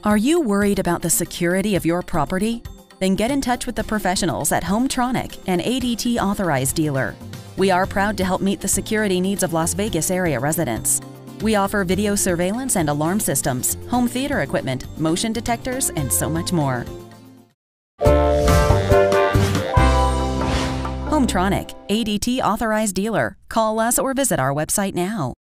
Are you worried about the security of your property? Then get in touch with the professionals at Hometronic, an ADT authorized dealer. We are proud to help meet the security needs of Las Vegas area residents. We offer video surveillance and alarm systems, home theater equipment, motion detectors, and so much more. Hometronic, ADT authorized dealer. Call us or visit our website now.